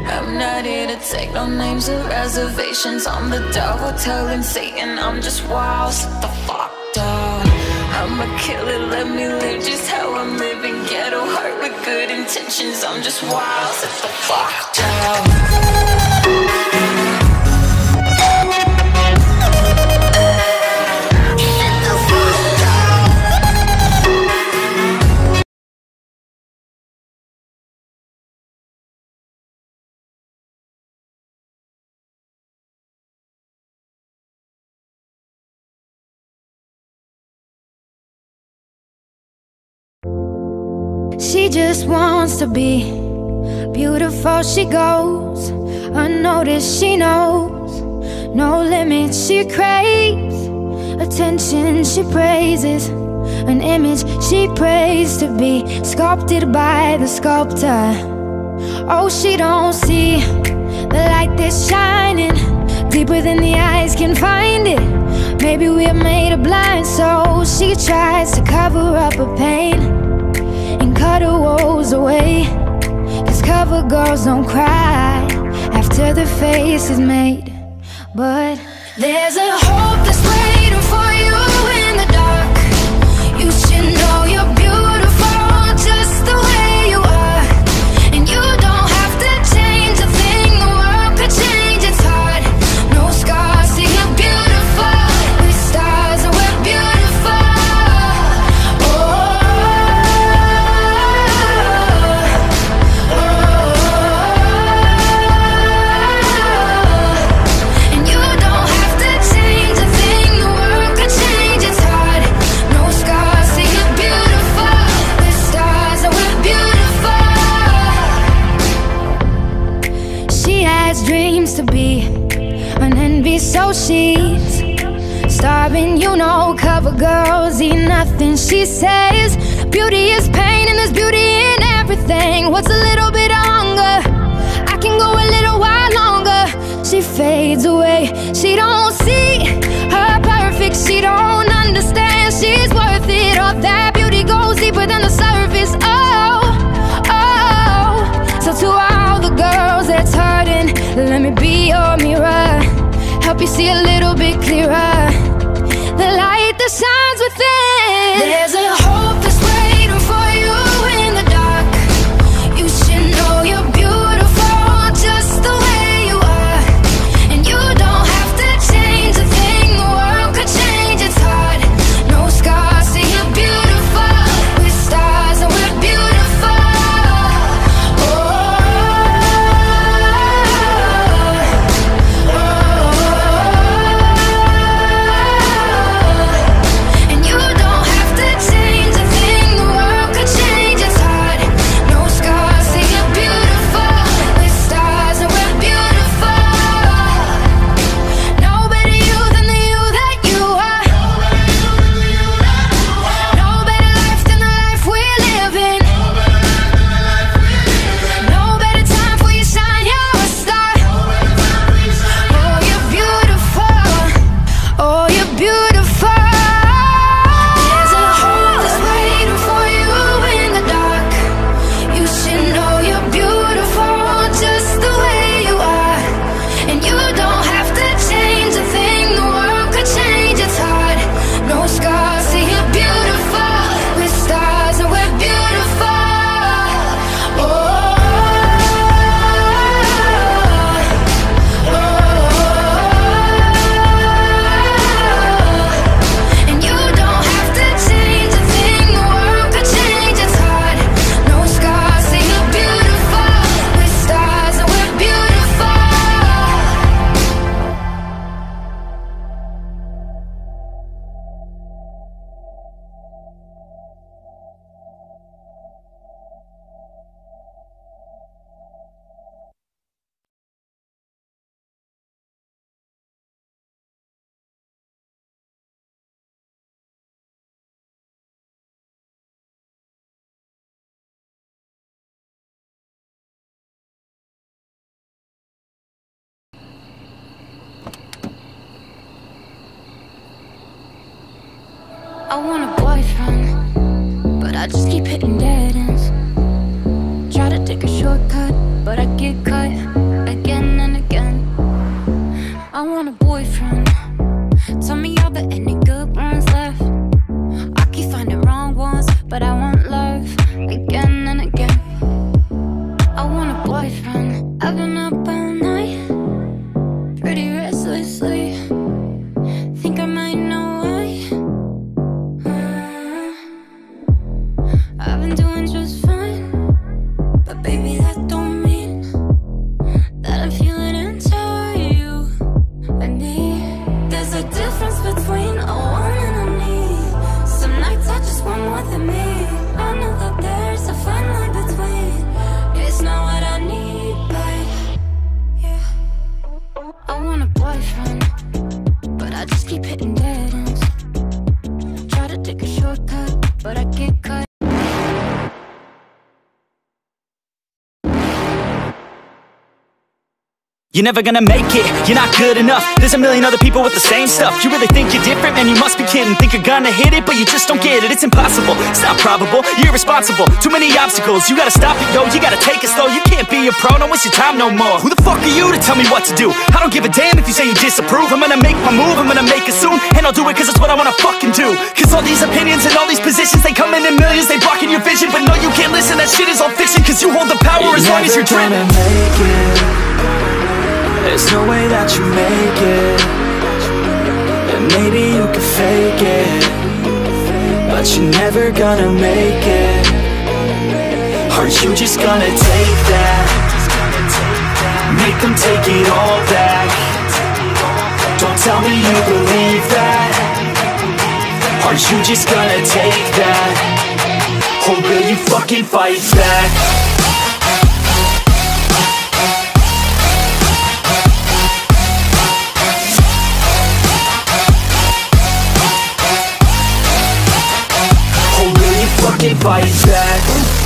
I'm not here to take no names or reservations. I'm the devil telling Satan I'm just wild. Sit the fuck down. I'ma kill it, let me live just how I'm living. Ghetto heart with good intentions. I'm just wild. Sit the fuck down. She just wants to be beautiful. She goes unnoticed. She knows no limits. She craves attention. She praises an image she prays to be sculpted by the sculptor. Oh, she don't see the light that's shining deeper than the eyes can find it. Maybe we're made of blind, so she tries to cover up her pain and cut her woes away. 'Cause cover girls don't cry after the face is made. But there's a hope that's waiting for you in the dark. You should know you're beautiful just the way you are. And you don't have to change a thing, the world could change its heart. No scars, see you're beautiful. We're stars and we're beautiful. Dreams to be an envy, so she's starving. You know, cover girls eat nothing. She says beauty is pain and there's beauty in everything. What's a little bit of hunger? I can go a little while longer. She fades away. She don't see her perfect. She don't understand she's worth it. All that beauty goes deeper than the surface. Oh, oh. So to all the girls that's hurting, let me be your mirror, help you see a little bit clearer, the light that shines within. There's a hope that's waiting for you in the dark. You should know you're beautiful just the way you are. And you don't have to change a thing, the world could change its heart. No scars, see you're beautiful. We're stars and we're beautiful. I want a boyfriend, but I just keep hitting dead ends. Try to take a shortcut, but I get cut. a boyfriend. I've been up all night, pretty restlessly. Think I might know why. I've been doing just fine, but baby, that don't mean that I'm feeling into you and me. There's a difference between a want and a need. Some nights I just want more than me. I know that there's a fine line between. It's not what I need, but yeah. I want a boyfriend, but I just keep hitting dead ends. Try to take a shortcut, but I get cut. You're never gonna make it, you're not good enough. There's a million other people with the same stuff. You really think you're different? Man, you must be kidding. Think you're gonna hit it, but you just don't get it. It's impossible, it's not probable, you're irresponsible. Too many obstacles, you gotta stop it, yo. You gotta take it slow, you can't be a pro. Don't waste your time no more. Who the fuck are you to tell me what to do? I don't give a damn if you say you disapprove. I'm gonna make my move, I'm gonna make it soon. And I'll do it cause it's what I wanna fucking do. Cause all these opinions and all these positions, they come in millions, they blocking your vision. But no, you can't listen, that shit is all fiction. Cause you hold the power as long as you're dreaming. There's no way that you make it. And maybe you can fake it, but you're never gonna make it. Aren't you just gonna take that? Make them take it all back. Don't tell me you believe that. Aren't you just gonna take that? Or will you fucking fight back? Fight back.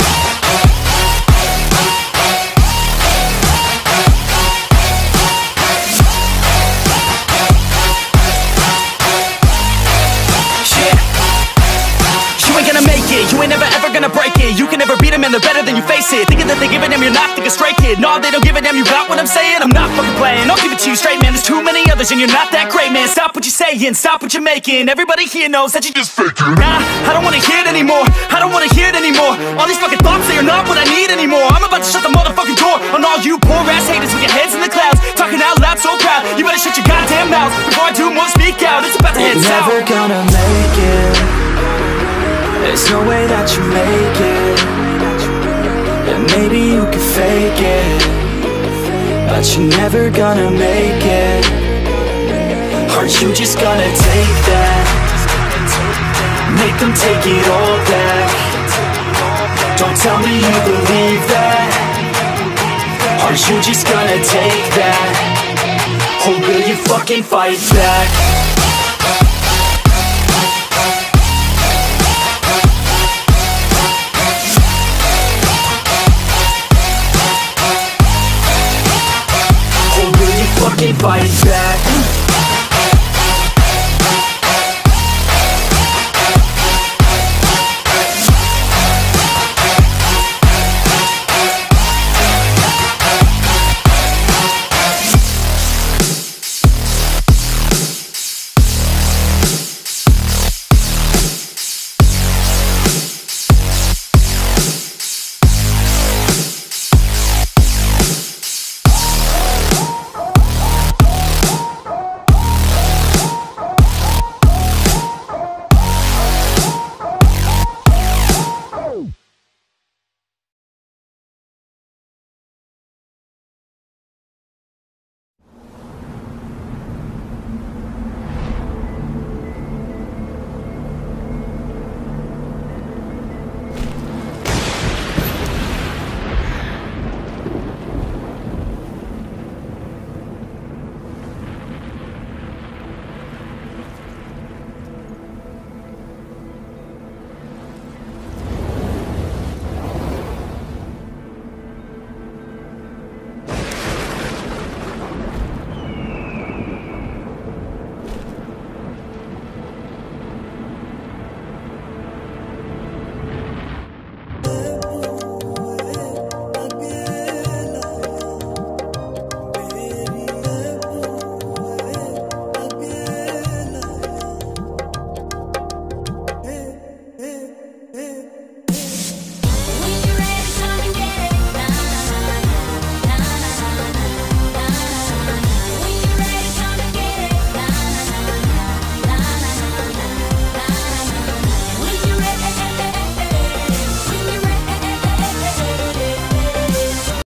You ain't gonna make it, you ain't never ever gonna break it. You can never beat them and they're better than you face it. Thinking that they give a damn, you're not, think a straight kid. No, they don't give a damn, you got what I'm saying? I'm not fucking playing, I'll give it to you straight, man. There's too many others and you're not that great, man. Stop what you're saying, stop what you're making. Everybody here knows that you just faking. Nah, I don't wanna hear it anymore, I don't wanna hear it anymore. All these fucking thoughts, they are not what I need anymore. I'm about to shut the motherfucking door on all you poor ass haters with your heads in the clouds, talking out loud so proud. You better shut your goddamn mouth before I do more speak out. It's about to head south. Never gonna make it. There's no way that you make it. And maybe you can fake it, but you're never gonna make it. Aren't you just gonna take that? Make them take it all back. Don't tell me you believe that. Aren't you just gonna take that? Or will you fucking fight back? Fight back.